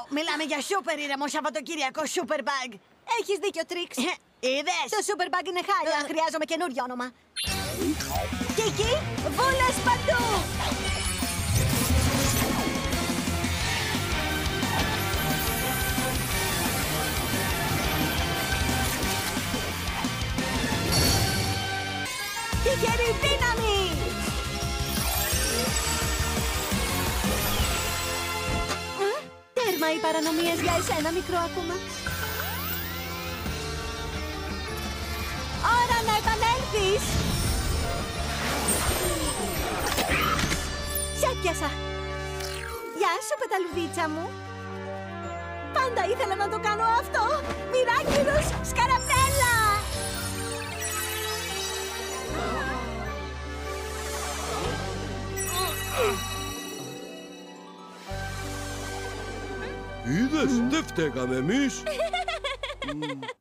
Μιλάμε για σούπερ ήρεμο Σαββατοκύριακο Superbug. Έχεις δίκιο, Τρίξ. Είδες? Το Superbug είναι χάλια. Χρειάζομαι καινούριο όνομα. Και εκεί, βούλες παντού! Τυχερή δύναμη! Τέρμα οι παρανομίες για εσένα, μικρό άκουμα. Ώρα να επανέλθεις! Σε έπιασα! Γεια σου, πεταλουδίτσα μου! Πάντα ήθελα να το κάνω αυτό! Μοιράκυλος Σκαραπέλα! Είδες, δεν φταίγαμε εμείς.